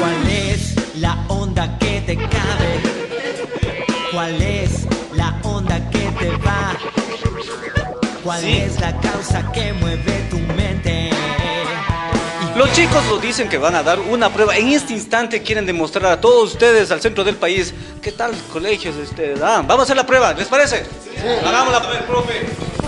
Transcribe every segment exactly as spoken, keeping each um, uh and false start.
¿Cuál es la onda que te cabe? ¿Cuál es la onda que te va? ¿Cuál sí. es la causa que mueve tu mente? Los chicos lo dicen que van a dar una prueba. En este instante quieren demostrar a todos ustedes, al centro del país, qué tal colegios ustedes dan. Vamos a hacer la prueba, ¿les parece? Sí. Hagámosla, a ver, profe.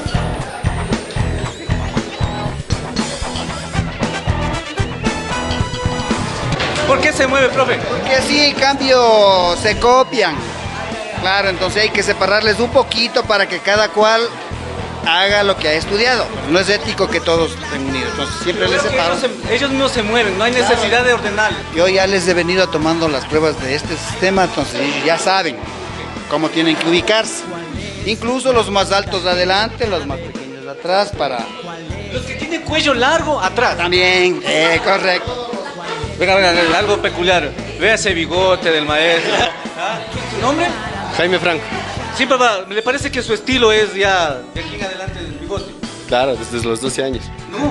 ¿Por qué se mueve, profe? Porque así, en cambio, se copian. Claro, entonces hay que separarles un poquito para que cada cual haga lo que ha estudiado. No es ético que todos estén unidos, entonces siempre les separo. Ellos, se, ellos no se mueven, no hay necesidad claro. de ordenarles. Yo ya les he venido tomando las pruebas de este sistema, entonces ya saben cómo tienen que ubicarse. Incluso los más altos adelante, los más pequeños atrás para... Los que tienen cuello largo atrás. También, eh, correcto. Venga, venga, algo peculiar. Vea ese bigote del maestro. ¿Ah? ¿Su nombre? Jaime Franco. Sí, papá, me parece que su estilo es ya de aquí en adelante del bigote. Claro, desde los doce años. No.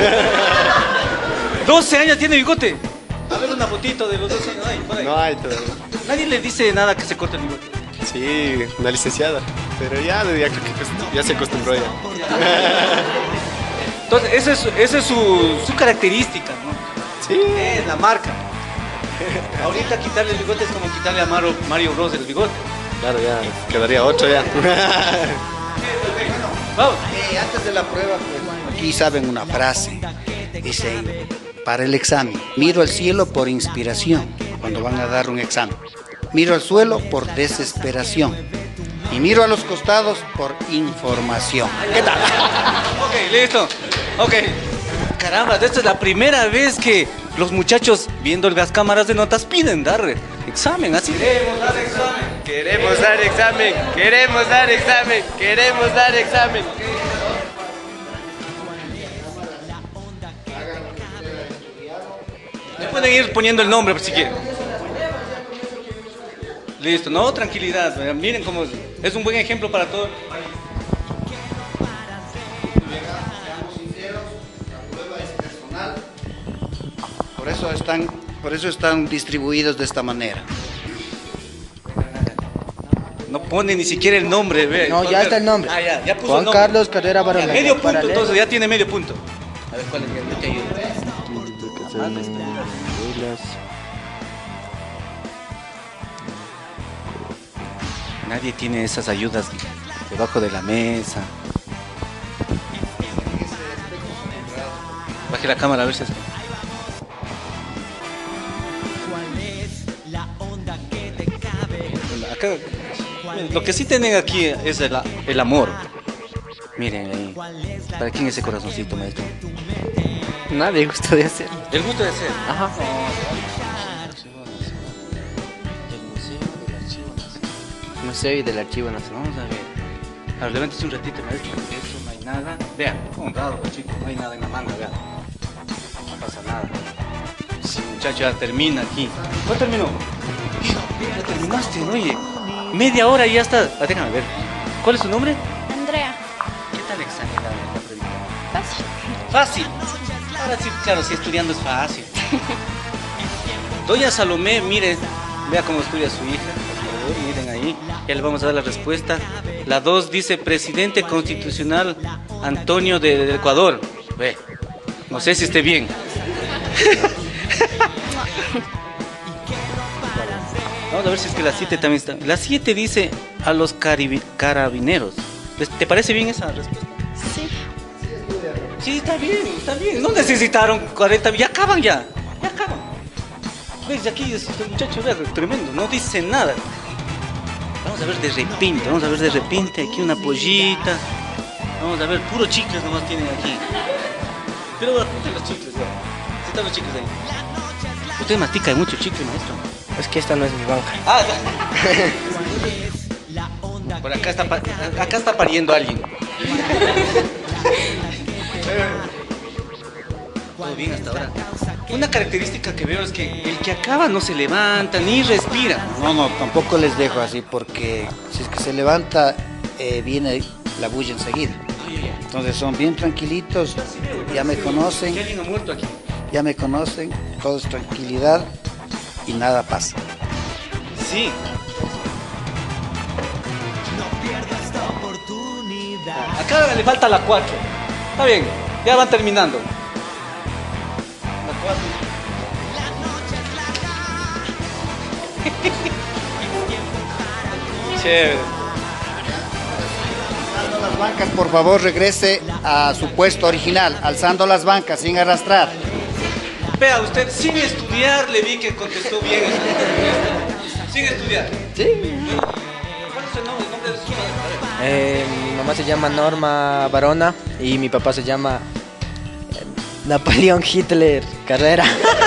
doce años tiene bigote. A ver una fotito de los doce años. Ay, por ahí. No hay todavía. Nadie le dice nada que se corte el bigote. Sí, una licenciada. Pero ya, ya creo que ya se acostumbró ya. Entonces, esa es, esa es su, su característica, ¿no? Sí. Es la marca. Ahorita quitarle el bigote es como quitarle a Mario, Mario Bros el bigote. Claro, ya quedaría otro ya. Vamos. Eh, antes de la prueba, pues, aquí saben una frase. Dice, para el examen, miro al cielo por inspiración, cuando van a dar un examen. Miro al suelo por desesperación. Y miro a los costados por información. ¿Qué tal? Ok, listo. Ok. Caramba, esta es la primera vez que los muchachos, viendo las cámaras de notas, piden dar examen, así. Queremos dar examen, queremos dar examen, queremos dar examen, queremos dar examen. Le pueden ir poniendo el nombre si quieren. Listo, no, tranquilidad. Miren cómo es, es un buen ejemplo para todos. Por eso están, por eso están distribuidos de esta manera. No pone ni siquiera el nombre, ve. No, ya está el nombre. Ah, ya, ya puso Juan el nombre. Carlos Carrera Barón. Ya, medio punto, entonces ya tiene medio punto. A ver, ¿cuál es? Yo te ayudo. Nadie tiene esas ayudas debajo de la mesa. Baje la cámara a ver si es... Acá, lo que sí tienen aquí es el, el amor. Miren ahí. ¿Para quién es ese corazoncito, maestro? Nadie gusto de hacer. ¿El gusto de hacer? Ajá. Museo y del Archivo Nacional. Vamos a ver. Ahora, levántese un ratito, maestro. Eso no hay nada. Vean, honrado, chicos. No hay nada en la manga, vean. No pasa nada. Sí, muchacho, ya termina aquí. ¿Cuál terminó? Ya terminaste, ¿no? Oye, media hora y ya está. Ah, déjame ver. ¿Cuál es tu nombre? Andrea. ¿Qué tal examen la, la prueba? Fácil. Fácil. Ahora sí, claro, sí, estudiando es fácil. Doña Salomé, mire, vea cómo estudia su hija. Por favor, miren ahí. Ya le vamos a dar la respuesta. La dos dice presidente constitucional Antonio de, de Ecuador. Ve, no sé si esté bien. Vamos a ver si es que la siete también está. La siete dice a los caribi- carabineros. ¿Te parece bien esa respuesta? Sí. Sí, está bien, está bien. No necesitaron cuarenta, ya acaban ya. Ya acaban. ¿Ves? Aquí este muchacho, vea, tremendo, no dice nada. Vamos a ver de repente, vamos a ver de repente aquí una pollita. Vamos a ver, puro chicles nomás tienen aquí. Pero bueno, apunten los chicles, ya. ¿Sí están los chicles ahí? Usted mastica mucho chicle, maestro. Es que esta no es mi banca. Ah, por acá está, pa- acá está pariendo alguien. Todo bien hasta ahora. Una característica que veo es que el que acaba no se levanta ni respira. No, no, tampoco les dejo así porque si es que se levanta, eh, viene la bulla enseguida. Entonces son bien tranquilitos, ya me conocen, ¿Qué alguien ha muerto aquí? ya me conocen, todo es tranquilidad. y nada pasa. Sí. Acá le falta la cuatro. Está bien, ya van terminando. La cuatro. Chévere. Alzando las bancas, por favor, regrese a su puesto original, alzando las bancas sin arrastrar. Vea, usted sin estudiar le vi que contestó bien. Sin estudiar. Sí. ¿Cuál es el nombre, el nombre de su madre? Eh, mi mamá se llama Norma Barona y mi papá se llama eh, Napoleón Hitler Carrera.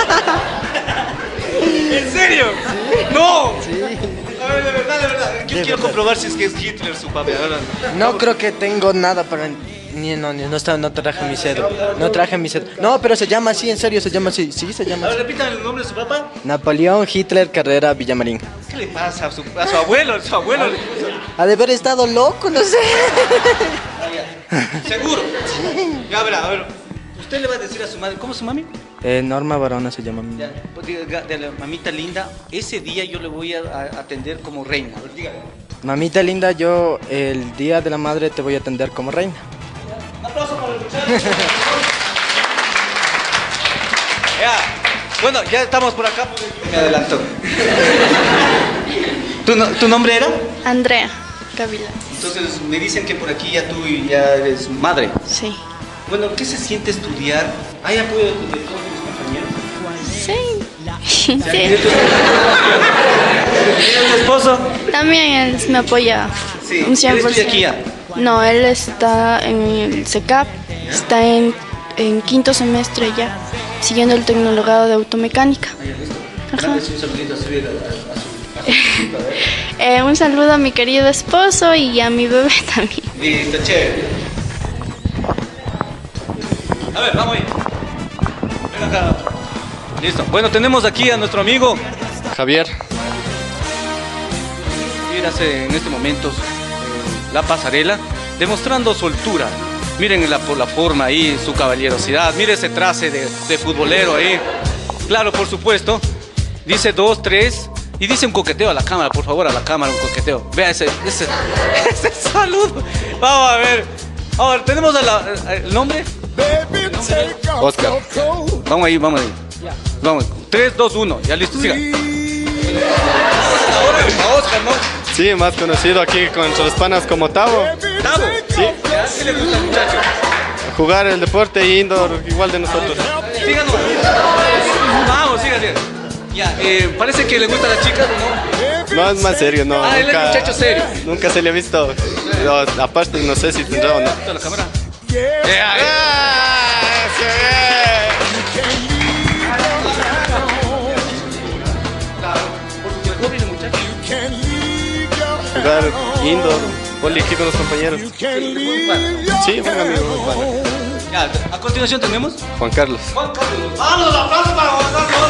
¿En serio? Sí. ¡No! Sí. A ver, de verdad, de verdad. Yo De quiero verdad. comprobar si es que es Hitler su papá. Ahora. No creo que tengo nada para... Ni, no, ni- no, está, no traje mi cédula. No traje mi cédula. No, pero se llama así, en serio, se llama así. Sí, se llama A ver, así. repítame el nombre de su papá. Napoleón Hitler Carrera Villamarín. ¿Qué le pasa a su, a su abuelo? A su abuelo. Ha de haber estado loco, no sé. ¿Seguro? Ya verá, a ver. Usted le va a decir a su madre, ¿cómo es su mami? Eh, Norma Barona se llama mi Ya, pues diga, de la mamita linda, ese día yo le voy a, a atender como reina. A ver, dígale. Mamita linda, yo el día de la madre te voy a atender como reina. Un aplauso para el muchacho. Ya. Bueno, ya estamos por acá. Me adelanto. ¿Tu, no- ¿Tu nombre era? Andrea Gavilán. Entonces me dicen que por aquí ya tú ya eres madre. Sí. Bueno, ¿qué se siente estudiar? ¿Hay apoyo de, de todos tus compañeros? Sí. ¿Y de Sí. tu, ¿Y de tu esposo? También él me apoya Sí. un cien ¿Él por estudia aquí ciento. ya? No, él está en el C E C A P, está en, en quinto semestre ya, siguiendo el tecnologado de automecánica. Ajá. Mándale un saludito a su, a su, a su Eh, un saludo a mi querido esposo y a mi bebé también. Listo, chévere. A ver, vamos ahí. Ven acá. Listo. Bueno, tenemos aquí a nuestro amigo. Javier. Mira, hace en este momento eh, la pasarela, demostrando soltura. Miren la, por la forma ahí, su caballerosidad. Mire ese traje de, de futbolero ahí. Claro, por supuesto. Dice dos, tres. Y dice un coqueteo a la cámara, por favor, a la cámara, un coqueteo. Vea ese, ese, ese saludo. Vamos a ver. Ahora, ¿tenemos a la- a- el nombre? Oscar. Vamos ahí, vamos ahí. Vamos. tres, dos, uno. Ya listo, siga. Ahora a Oscar, ¿no? Sí, más conocido aquí con los panas como Tavo. Tavo. Sí. ¿Ya? ¿Qué le gusta al muchacho? Jugar el deporte indoor igual de nosotros. Síganos. Vamos, siga, siga. Ya, eh, parece que le gusta a la chica, ¿no? No, es más serio, no. Ah, él es muchacho serio. Nunca se le ha visto. No, aparte, no sé si tendrá o no. ¿A la cámara? Yeah, Jugar indoor, poli aquí con los compañeros. Sí, buen amigo, buen pana. ya, a continuación tenemos Juan Carlos. Juan Carlos. ¡Vamos, aplauso para Juan Carlos!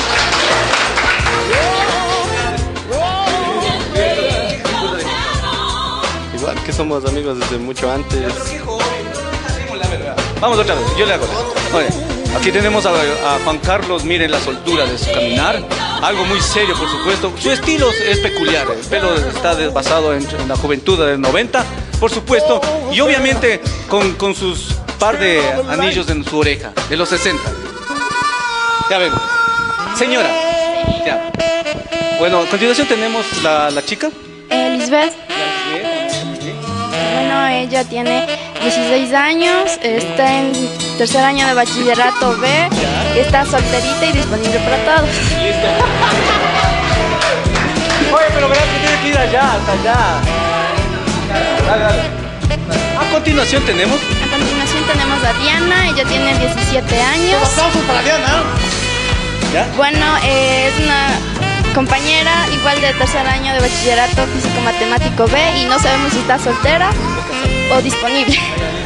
Igual que somos amigos desde mucho antes. Vamos otra vez, yo le hago. Oye, aquí tenemos a, a Juan Carlos, miren la soltura de su caminar. Algo muy serio, por supuesto. Su estilo es peculiar. El pelo está de- basado en, en la juventud del noventa, por supuesto. Y obviamente con, con sus par de anillos en su oreja, de los sesenta. Ya ven. Señora. Ya. Bueno, a continuación tenemos la, la chica. Eh, Lisbeth, bueno, ella tiene dieciséis años, está en tercer año de bachillerato B, está solterita y disponible para todos. Listo. Oye, pero verás que tiene que ir allá, hasta allá. Dale, dale. A continuación tenemos. A continuación tenemos a Diana, ella tiene diecisiete años. ¡Aplausos para Diana! ¿Ya? Bueno, eh, es una compañera igual de tercer año de bachillerato físico-matemático B y no sabemos si está soltera o disponible.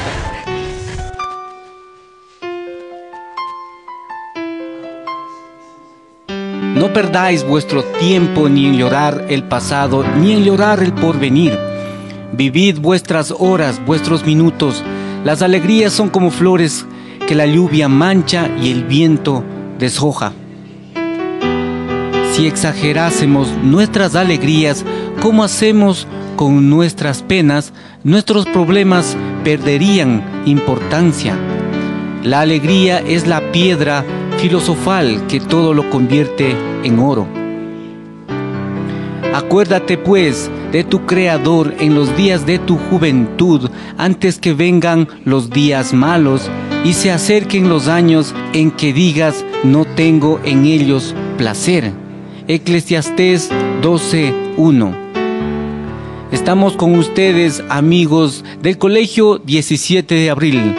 No perdáis vuestro tiempo ni en llorar el pasado, ni en llorar el porvenir. Vivid vuestras horas, vuestros minutos. Las alegrías son como flores que la lluvia mancha y el viento deshoja. si exagerásemos nuestras alegrías como hacemos con nuestras penas, nuestros problemas perderían importancia. La alegría es la piedra filosofal que todo lo convierte en oro. Acuérdate pues de tu Creador en los días de tu juventud, antes que vengan los días malos y se acerquen los años en que digas, no tengo en ellos placer. Eclesiastés doce, uno. Estamos con ustedes, amigos del Colegio diecisiete de abril.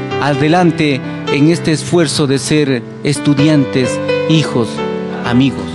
Adelante en este esfuerzo de ser estudiantes, hijos, amigos.